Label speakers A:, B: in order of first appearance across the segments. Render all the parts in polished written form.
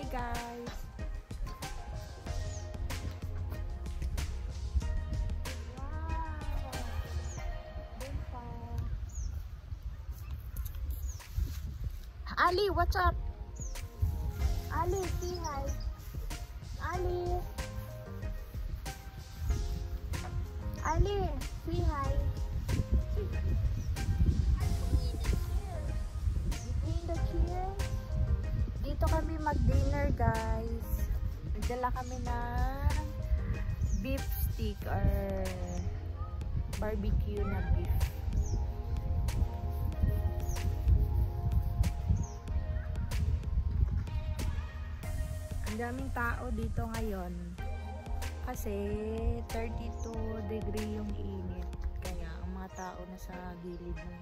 A: guys. Ali, what's up? Ali, say hi. Ali. Ali, say hi. Between the chairs. Dito kami mag-dinner, guys. Nagdala kami ng beef stick or barbecue na beef. Ang daming tao dito ngayon kasi 32 degree yung init, kaya ang mga tao nasa gilid ng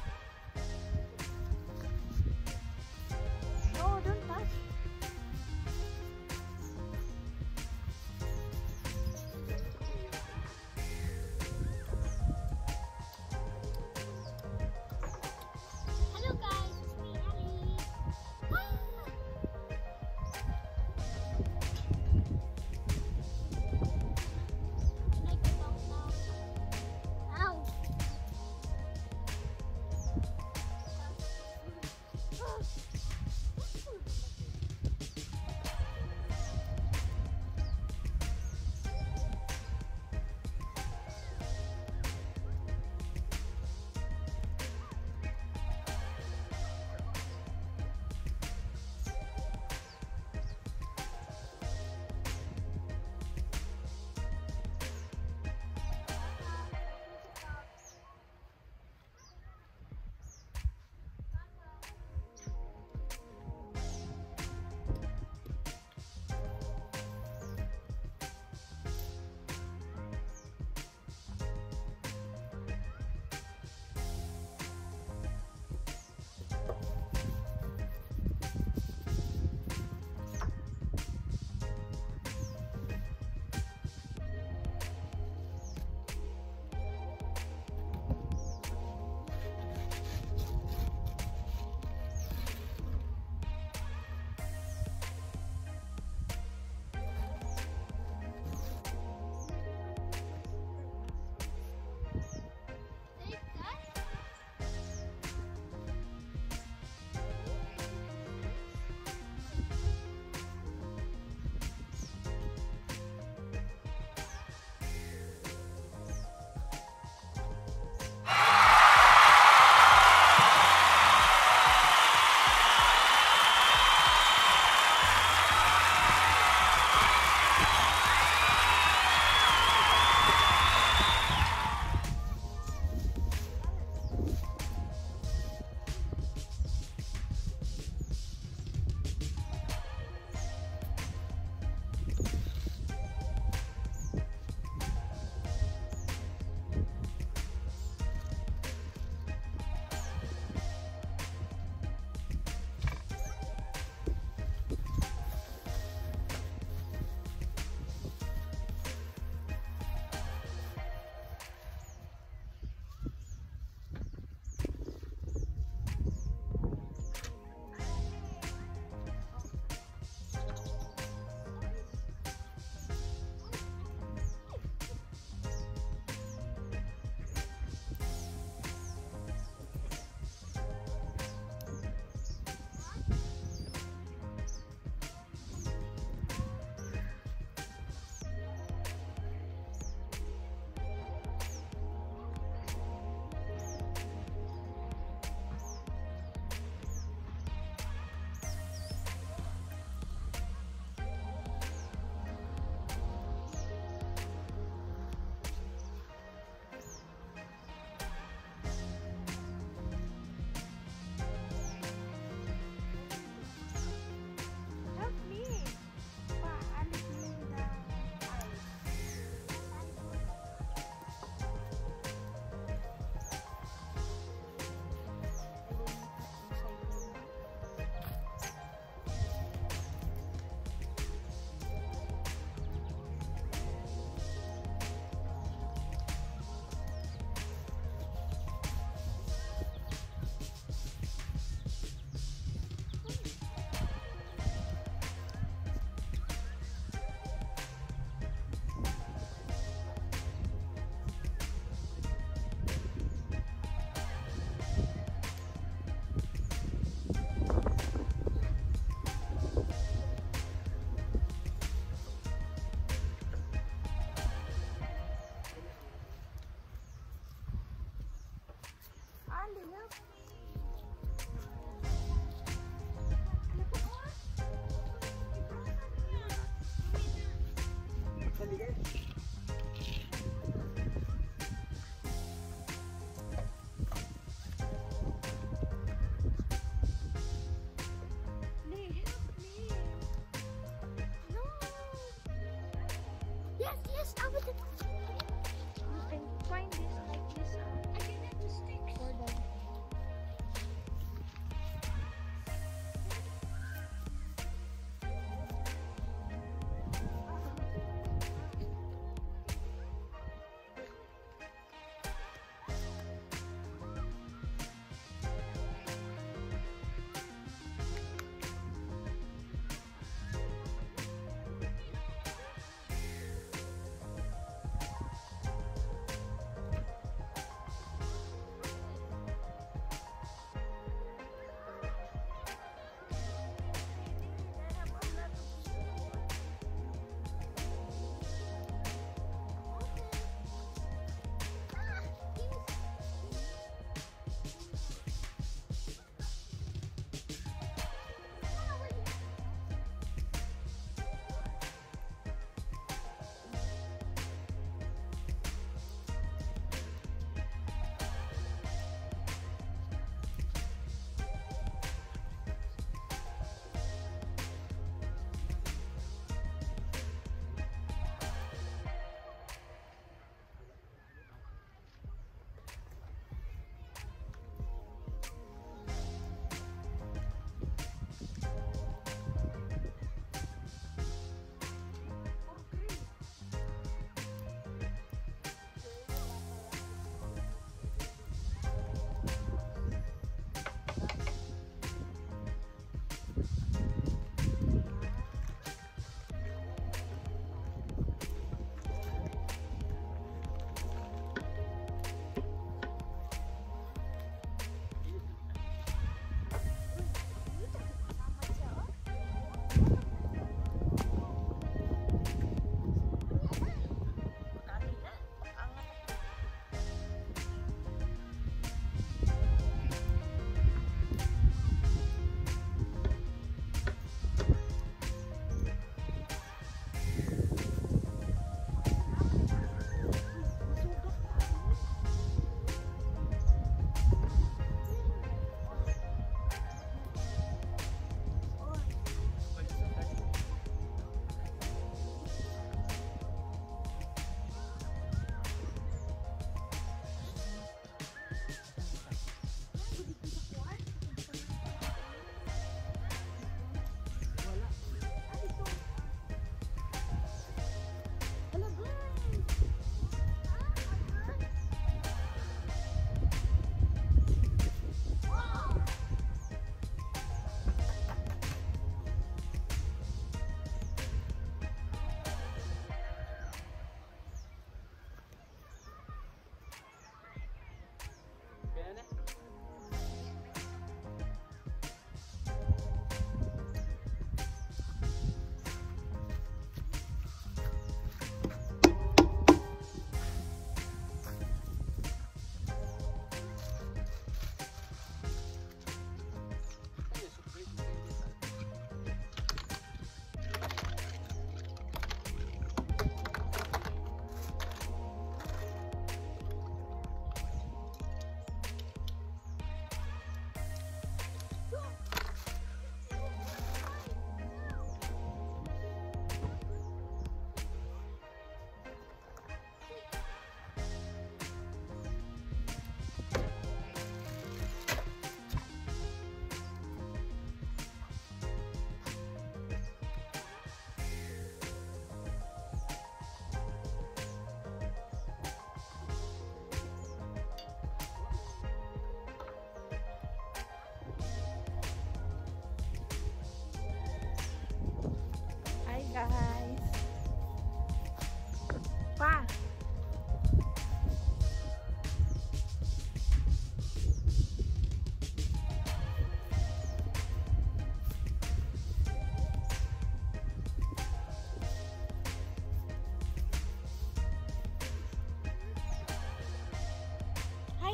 A: no, don't touch.
B: Hello guys, it's me, Ali. Can I get off now? Ow!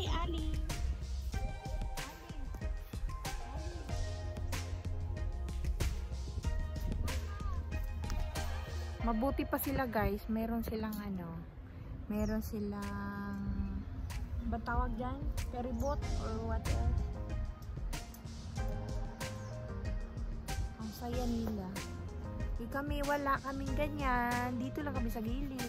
A: Hi, Ali. Mabuti pa sila guys, meron silang ba tawag dyan? Ferry boat or what else? Ang saya nila. Kami wala kaming ganyan, dito lang kami sa gilid.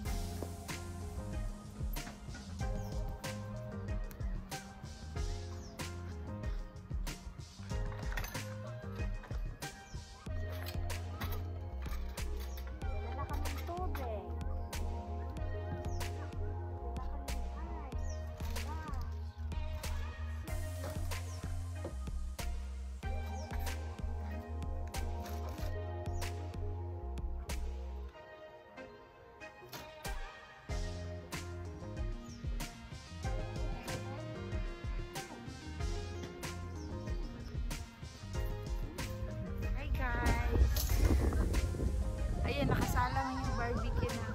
A: Ayan, nakasalang yung barbecue na.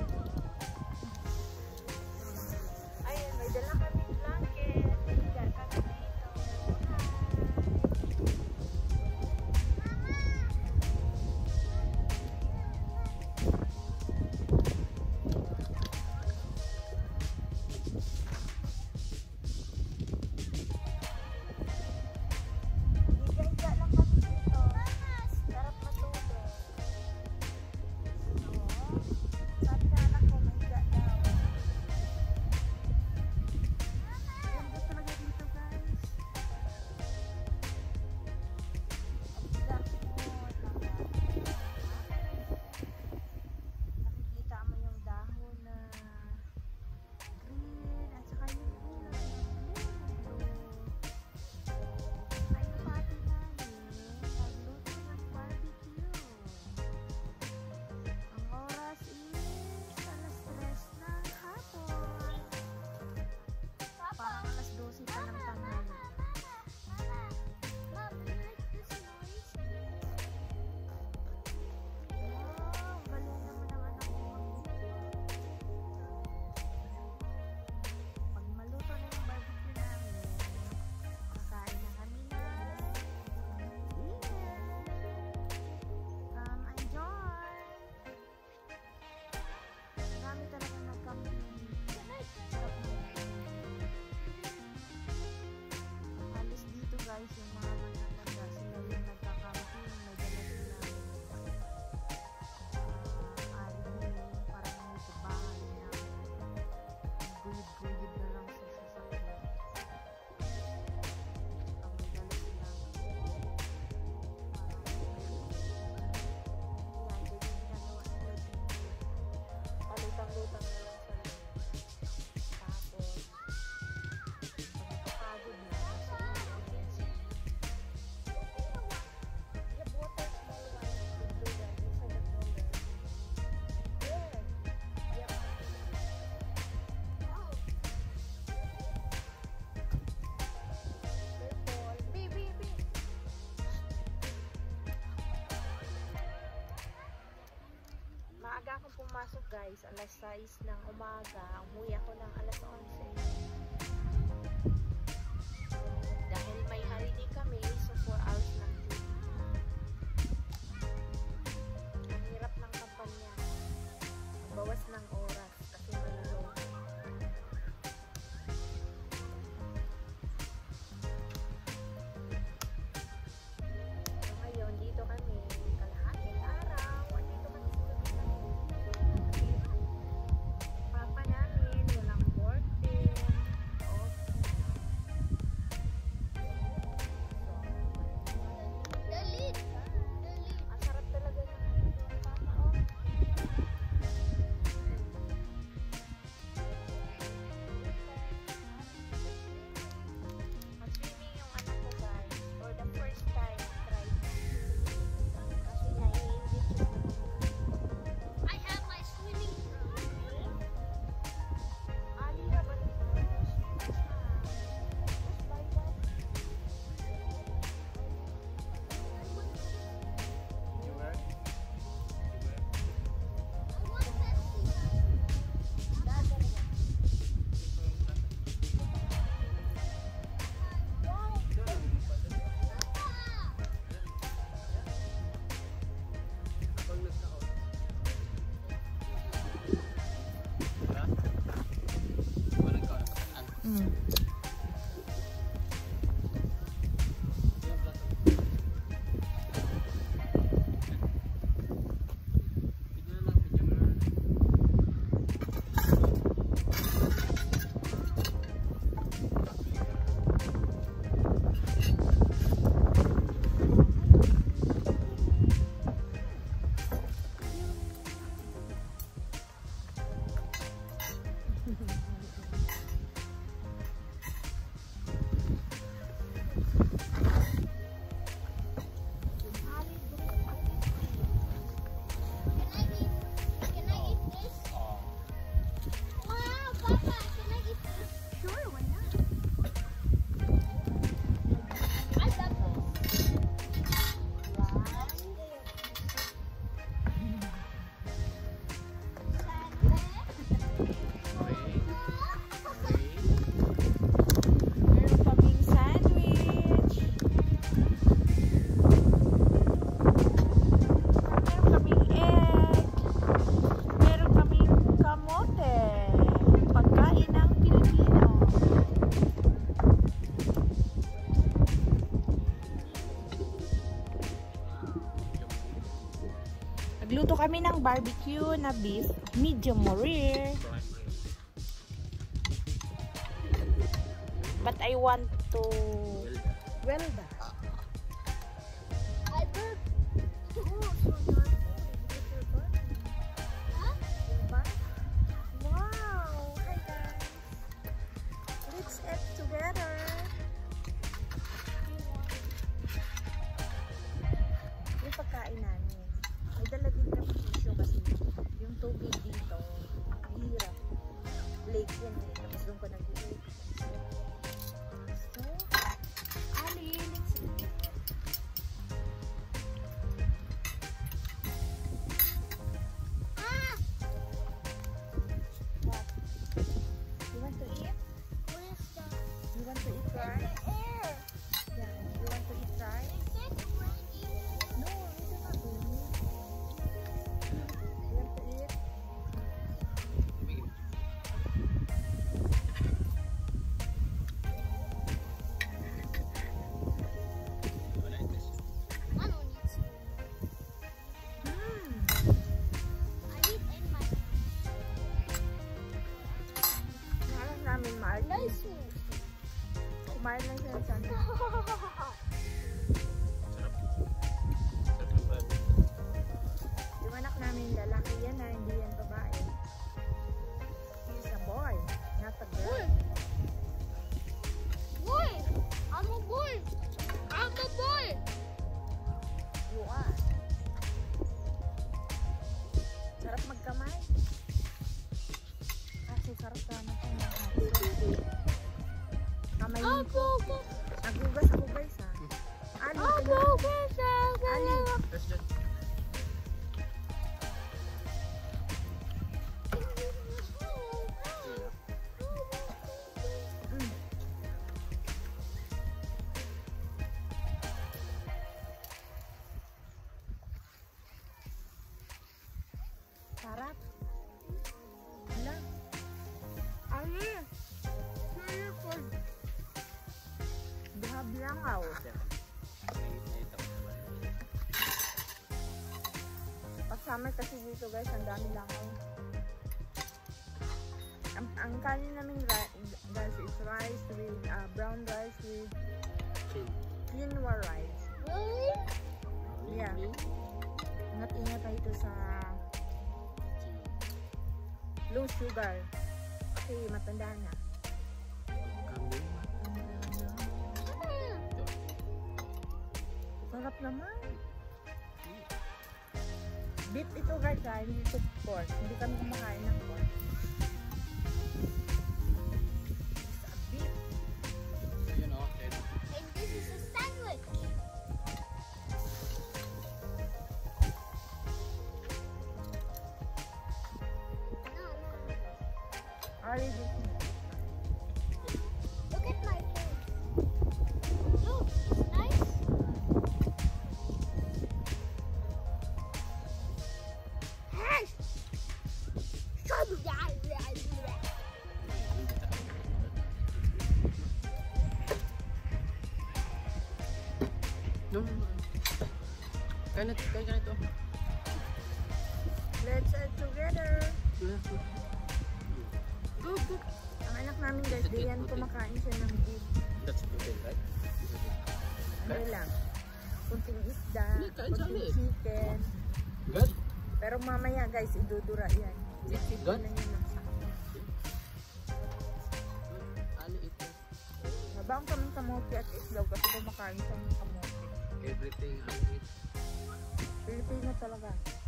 A: Ayan, may dala kami blanket. Higa kami dito. Higa-higa lang kami dito. Sarap matulog. Sabi na anak ko, mahiga daw. Ganda talaga dito guys. Higa mo, nakikita mo yung dahon na green at saka yung kulay blue. Ay, pati namin nagluto ng barbecue. Ang oras is alas 3 ng hapon. Parang alas 12 pa ng tanghali.
B: Mom, you like this noise?
A: Oh, galing naman ang anak ko mag-video. Pag maluto na yung barbecue namin, kakain na kami na dinner. Come enjoy! Marami talaga nag-camping. Sarap mo. Alis dito guys, yung mga matatanda, sila yung nagka-camping, may dala silang parang may bahay na guyid-guyid na lang sa sasakyan. Ang may dala silang yan, ganyan ginagawa nila dito. Palutang-lutang na lang sa loob. Tapos pagkakapagod na kasi the water small one could do that inside the cooler. There. Yeah. Wow. Careful. Baby. Maaga akong pumasok guys, alas 6 ng umaga. Umuwi ako ng alas 11. Dahil may holiday kami, so 4 hours lang duty. Ang hirap ng kampanya. Ang bawas ng oras kasi malulong. So ngayon, dito kami kalahating araw. Dito kami sa gabi namin. Papa namin, walang birthday. Okay. So, Nagluto kami ng barbecue na beef, medium rare. But I want to well done.
B: I burped. Oh, so not
A: Wow! Hi guys! Let's eat together! Yung pagkain namin. May dala din kami tissue kasi yung tubig dito, mahirap. Lake yan eh. Tapos doon ko nag-iit. So, Ali, let's eat. What? You want to eat?
B: Where's the
A: You want to eat rice?
B: air?
A: Yeah. You want to eat rice?
B: Is it raining?
A: No, it's not raining. You want to eat?
B: I don't need to. I need in my
A: Alam namin maalis.
B: nice.
A: Kumain lang siya sa Yung anak namin lalaki yan na hindi yan babae. He's a boy, not a girl.
B: Boy, I'm a boy. I'm a boy.
A: You are. Sarap magkamay. Kasi sarap sana ito. Kamay mo. Nagugas ako guys ha. Ali, Ali. Mm. Sarap. Wala. Ali. Beautiful. Dahab lang ako. Pag summer kasi dito guys, ang dami lang ako. Ang kanin namin guys is rice with brown rice with quinoa rice.
B: Really?
A: Yeah. Ingat-ingat tayo ito sa low sugar. Kasi matanda na. Sarap naman. Beef ito guys ha, hindi ito pork. Hindi kami kumakain ng pork. It's a beef.
B: And this is a sandwich. No.
A: Ari, this
B: Look at my face. Look, it's nice. Hey!
C: Kaya ka nito.
A: Let's eat together. Ang anak namin guys, di yan kumakain siya ng beef.
C: That's protein, right?
A: Ano lang. Kunting isda,
C: Kain sa
A: kunting
C: amin.
A: chicken.
C: Good?
A: Pero mamaya guys, idudura yan. Sisipin
C: Good?
A: na yun ng sakit.
C: Ano ito?
A: Habang kami kamote at islog kasi kumakain siya ng kamote.
C: Everything, ano ito?
A: Pilipino talaga.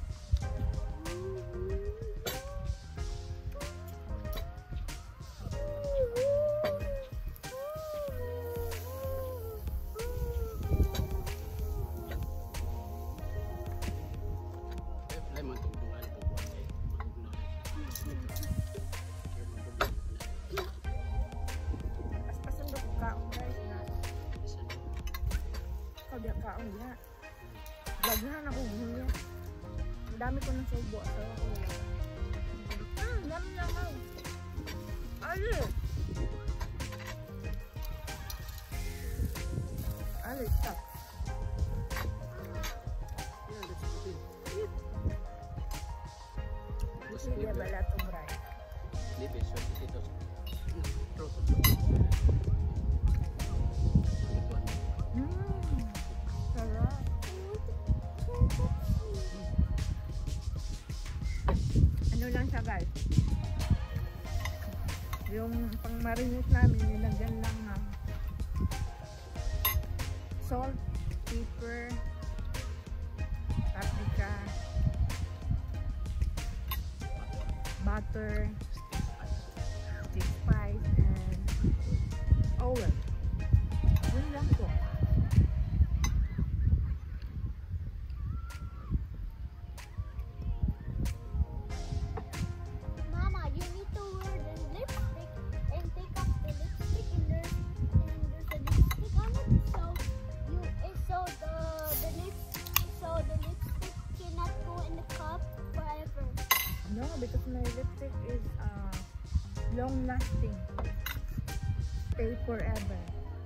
C: Lemon, tungtungan, tungtungan.
A: Pas-pasan daw kung kaon guys na. Ikaw di kaon niya. Laghan ako niya. Ang dami ko ng subo. Asawa ko wala. Dami lang ako. Ali! Ali, stop.
C: Yeah, that's protein.
A: Hindi ba latong rice?
C: Libre, so ito. True.
A: Sarap. Ano lang siya guys? Yung pang marinate namin, nilagyan lang ng salt, pepper, paprika, butter, stick spice, and oil. Yun lang po.
B: Mama, you need to wear the lipstick and take off the lipstick and there's a lipstick on it. So the lipstick cannot go in the cup forever.
A: No, because my lipstick is long lasting. Stay forever.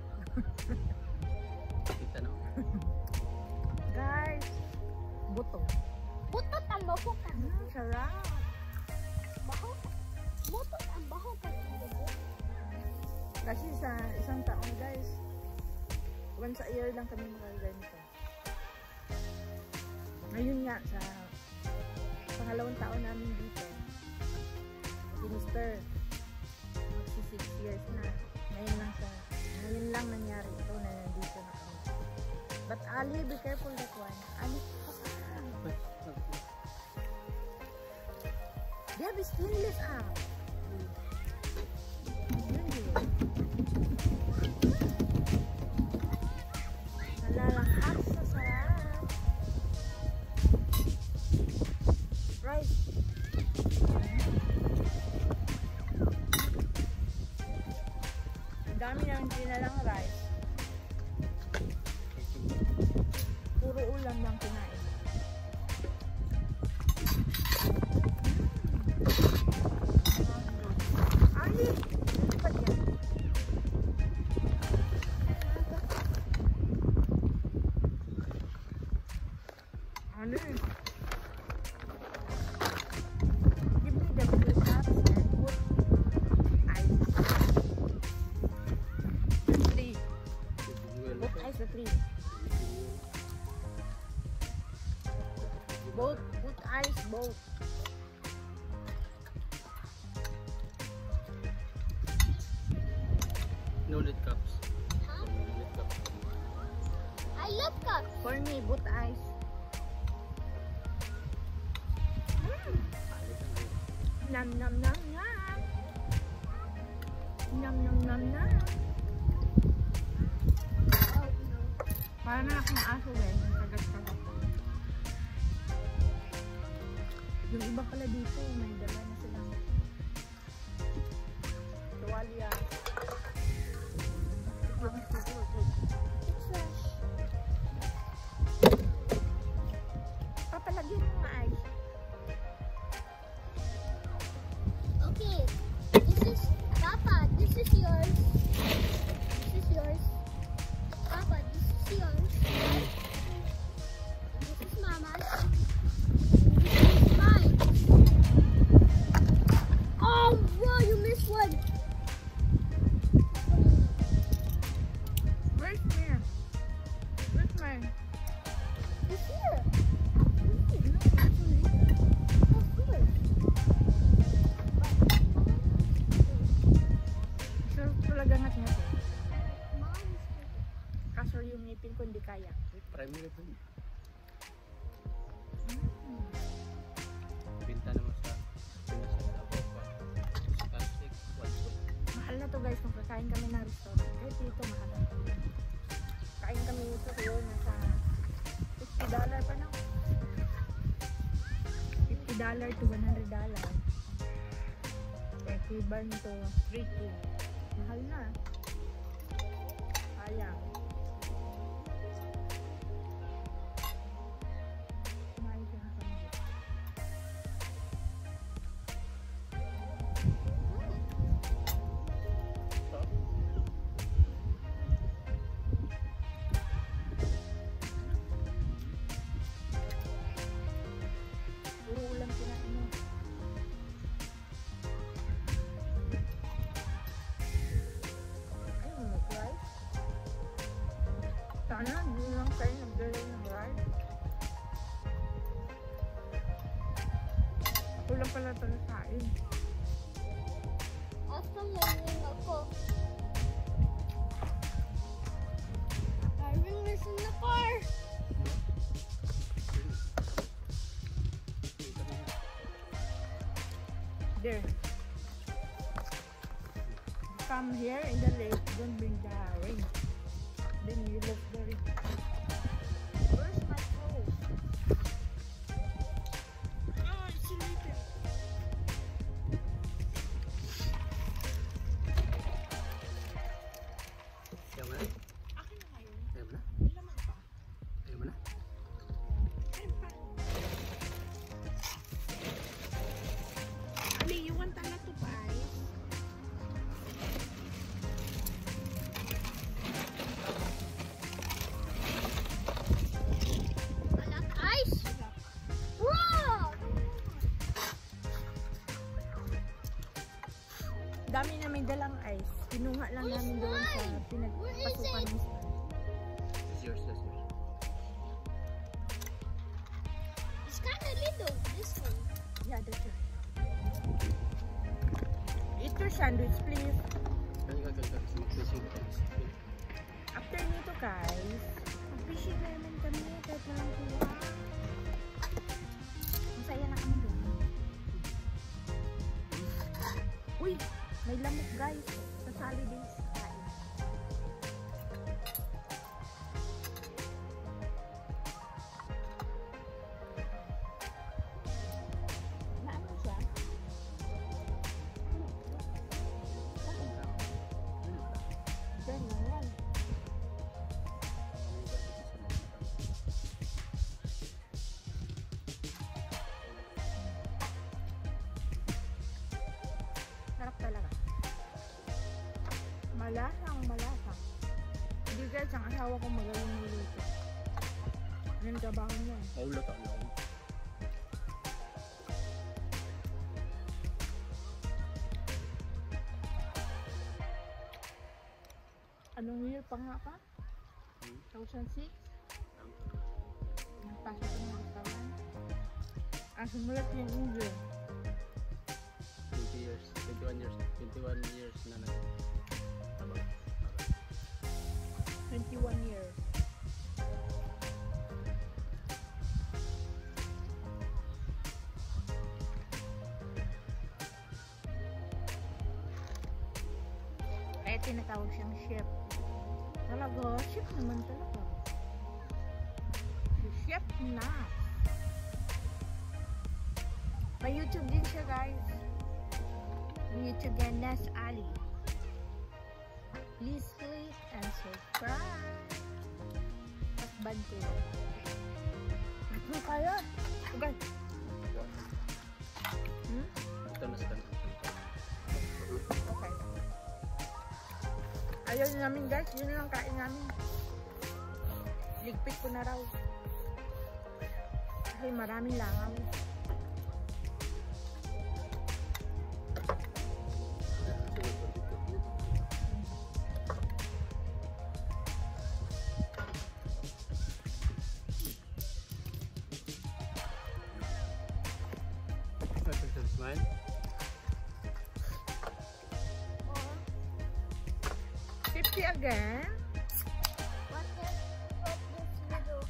C: Kita na.
A: Guys, buto.
B: Butot ang baho ka.
A: Sarap.
B: Baho. Butot ang baho ka.
A: Kasi sa isang taon guys, once a year lang kami magaganito. Ngayon nga, sa pangalawang taon namin dito, sinister, magsi 6 years na. Ngayon lang nangyari ito na nandito na kami. But Ali, be careful that one. Ali, yeah, be stainless ah. Nalalahak sa sarap. Rice. Ang dami ng dinalang rice. Puro ulam lang kinain. Ali! Ano pa yan? Ano eh? Give me the blue cups and put ice. Three. Put ice the three. Both. Put ice both.
C: No lid cups.
B: Huh?
C: No lid cups.
B: I love cups.
A: For me, put ice. Nam nam nam nam. Nam nam nam nam.
B: Oh no.
A: Para na akong aso din. Kagat-kagat. Yung iba pala dito, may dala na silang tuwalya.
B: It's fresh.
A: Papalagyan mo nga ice.
B: Okay. This is Papa. This is yours. This is yours. Papa, this is yours. This is Mama's. This is mine. Oh, bro, you missed one.
A: Where's mine? Where's mine?
B: It's here.
A: No, actually.
B: Oh, here.
A: Sarap talaga ngat-ngat eh.
B: Mine.
A: Kaso yung ngipin ko hindi kaya.
C: Primary po. Pinta naman sa Pinas sa Davao pa. Sa plastic, one soap.
A: Mahal na to guys kung kakain kami ng restaurant. Kahit dito mahal na. Kain kami dito kayo nasa $50 pa na. $50 to $100. Equivalent to 3K. Mahal na. Sayang. Kumain ka na kami. Puro ulam kinain mo. Sana, hindi lang kayo nagdala ng ride. Ako lang pala talasain.
B: After learning ako. Driving is in the car.
A: There. Come here in the lake, don't bring the ring. Then you look the ring. Where's my phone? Oh, it's sleeping.
C: Ayaw mo na?
A: Akin na ngayon.
C: Ayaw mo na?
A: May laman pa.
C: Ayaw mo na?
A: Ayun pa. Ali, you want tala to buy?
B: Walang ice. Wow!
A: Dami na may dalang ice. Kinuha lang
B: Where's
A: namin doon sa
B: mine?
A: pinagpasukan
B: Where is
A: ng spa.
C: It's yours, that's yours.
B: It's kind of little, this one.
A: Yeah, that's it. Eat your sandwich, please.
C: Kaya ka mag-fishing ka.
A: After nito, guys, mag-fishing na naman kami kahit walang kuha. Masaya na kami doon. Uy, may lamok, guys. Sa holidays. Kain. Na ano siya? Ganyan yan. Sarap talaga. Malasang, malasang. Hindi guys, ang asawa ko magaling nuluto. Ano yung trabaho niya?
C: Paulo to, ano?
A: Anong year pa nga ka? 2006? Nagpasok ko ng restaurant. Sumulat yung year.
C: 20 years, 21 years, 21 years na nag-trabaho.
A: 21 years. Kaya tinatawag siyang chef. Talaga, chef naman talaga. Si Chef Nas. May YouTube din siya, guys. May YouTube yan, Nas Ali. Please click and subscribe. At bad ko. Ano kaya? Okay.
C: Ito na sa tanong.
A: Okay. Ayaw na namin guys, yun lang kain namin. Ligpit ko na raw. Kasi maraming langaw.
C: Smile.
A: 50 again?
B: What this little?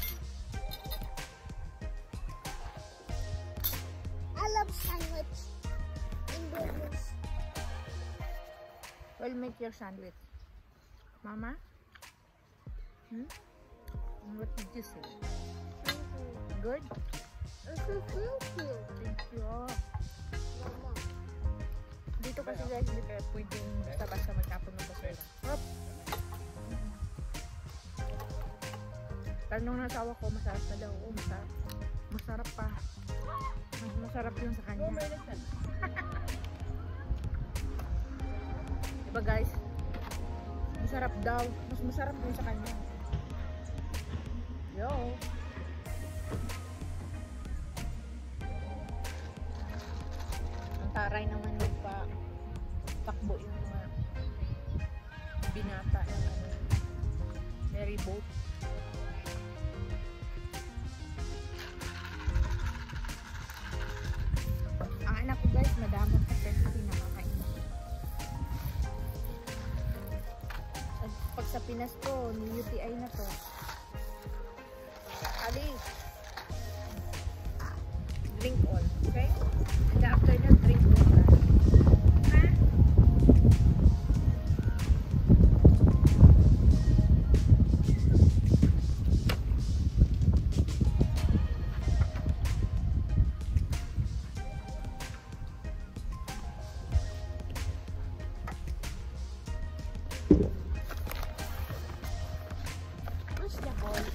B: I love sandwich in burgers.
A: We'll make your sandwich. Mama? What did you say? Good?
B: Thank you.
A: Thank you.
B: Mama.
A: Dito kasi guys, hindi kayo pwedeng basta-basta magtapon ng basura. Hop! Tanong ng asawa ko, masarap na daw. Oo, masarap. Masarap pa. Mas masarap yun sa kanya. Diba guys? Masarap daw. Mas masarap yun sa kanya. Yo! Ang taray naman yung takbo yung mga binata ng ferry boat. Pinas ko, ni UTI na to. Ali. Drink all, okay? And after that, drink all. Ha? Where's the ball?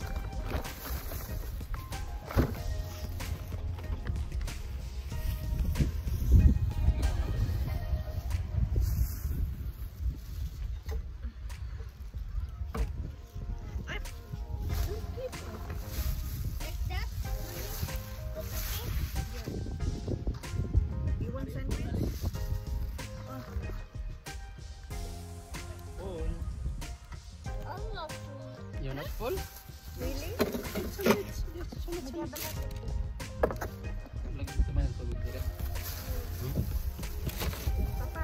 B: Like that?
A: You want sandwich?
C: Oh,
B: I'm not full.
C: you're not full?
A: Really?
C: Lagi ito man ang tubig dire.
A: Papa.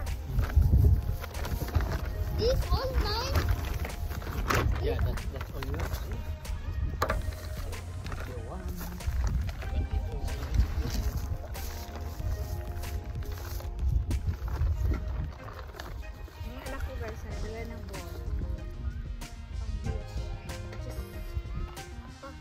B: These all mine?
C: Yeah, that's all you have. You want.
A: Yung anak ko guys, wala ng ball. Pang beach. Papa.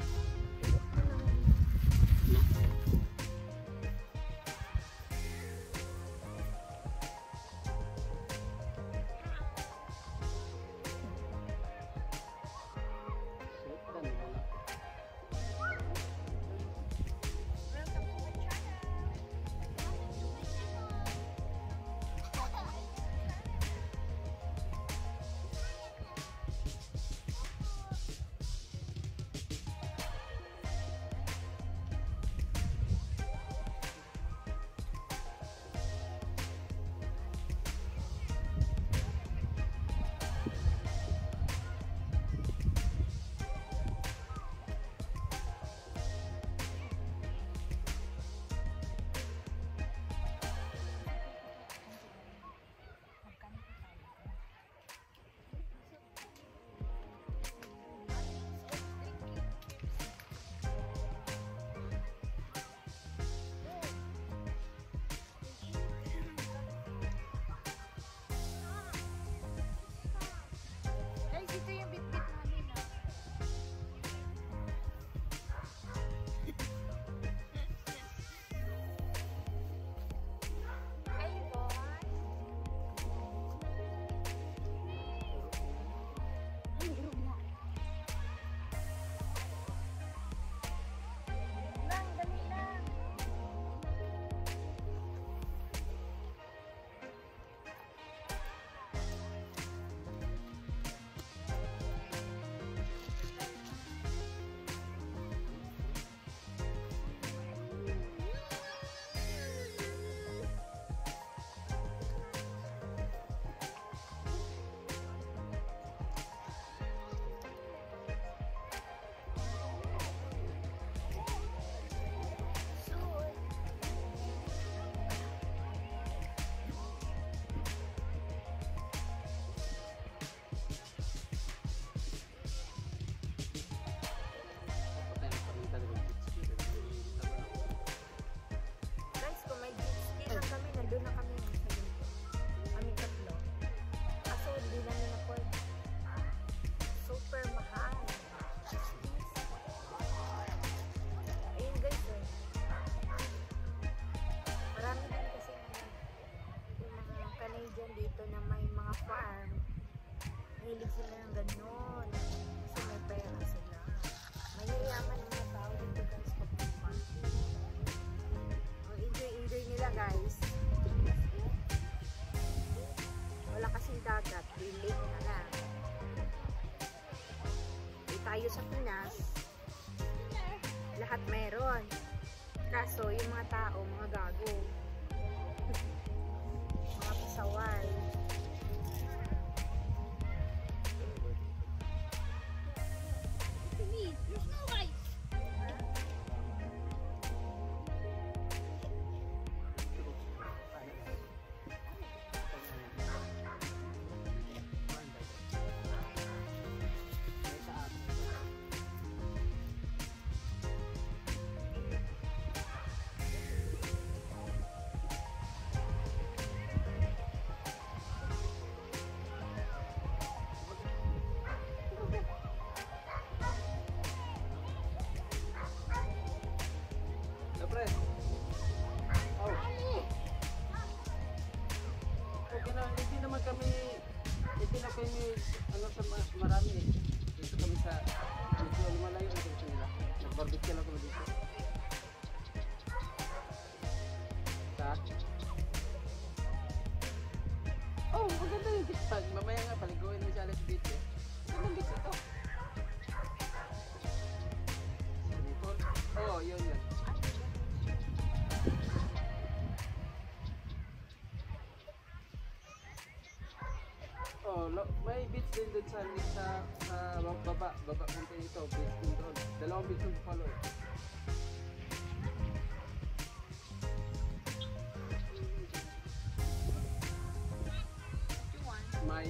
A: Guys, ito yung bit-bit namin ah. Ay, boy. Nang, dali lang. Guys, kung may jet ski lang kami, nandun na kami sa dito. Kami tatlo. Kaso hindi namin na-afford. Super mahal. Ayun guys eh. Marami din kasi yung mga Canadian dito na may mga farm. Hilig sila ng ganon. Kasi may pera sila. Mayayaman yung mga tao dito guys pag farm. Enjoy nila guys. Wala kasing dagat, lake na lang. Tayo sa Pinas, lahat meron. Kaso yung mga tao, mga gago. Mga pasaway.
B: There's no light.
C: may beach din doon sa baba konti ito, beach din doon. Dalawang beach yung Buffalo. May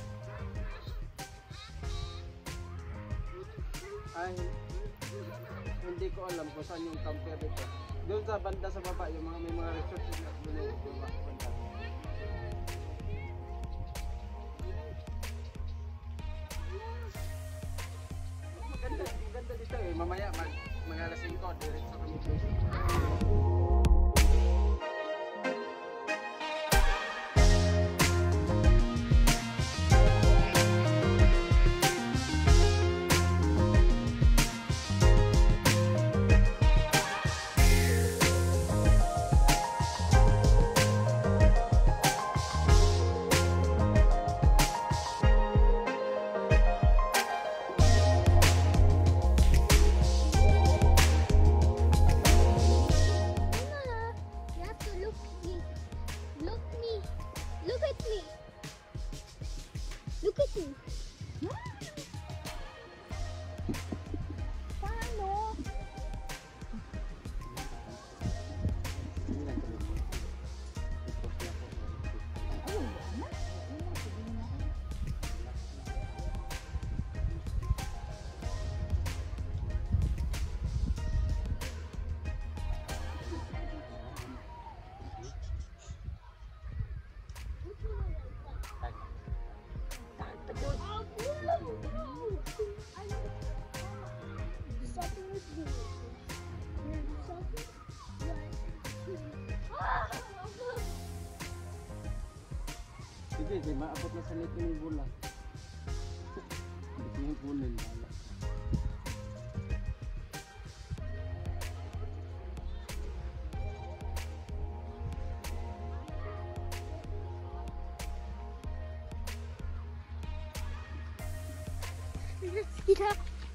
C: ay hindi ko alam kung saan yung camper dito. Doon sa banda sa baba, yung mga may mga resort na doon yung banda. Maganda dito eh. Mamaya mag-alas 5, diretso kami dito.
B: You have to look me. Look me. Look at me. Look at me. Paano?
C: Sige, maabot na sa lito yung bola. Hindi ko yung kunin.
B: Yeah.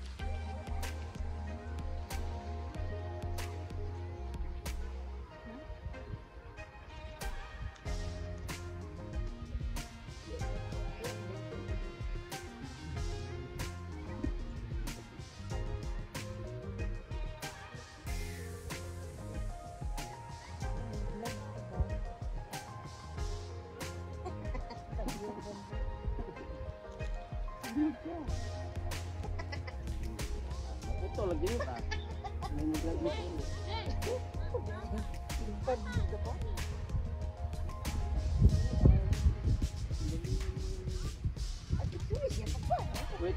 C: Ito lagi yun ah. May nag-vlog nito. Wait.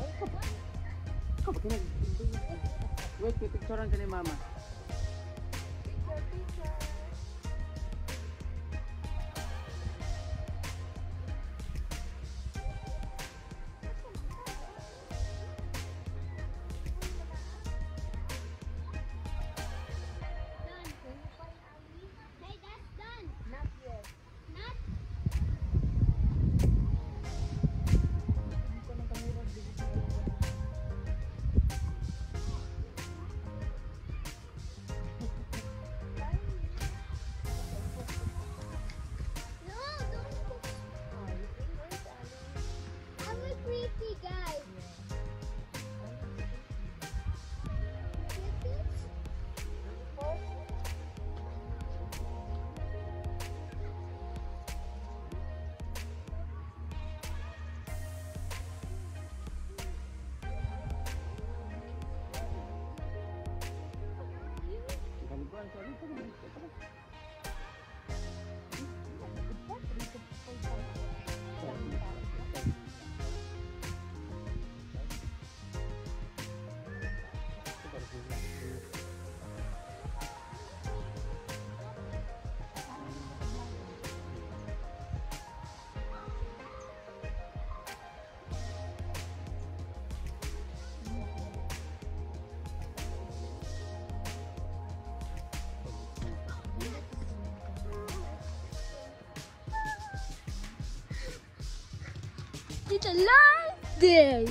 C: Wait, picturean ka ni mama.
B: Hey, that's done. Not yet. Not. No, don't put. I'm a creepy guy. Get this?
C: Kalikuan sa dito.
B: It's a live day.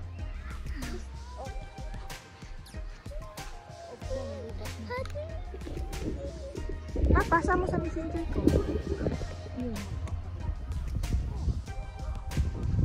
A: Pasa mo sa messenger ko. Yun.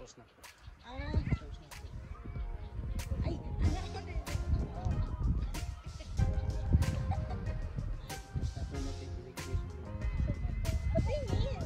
C: Tapos na.
D: Ah.
C: Tapos na.
D: Ay,
C: Automatic electricity.
D: patingin.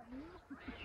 A: Ano?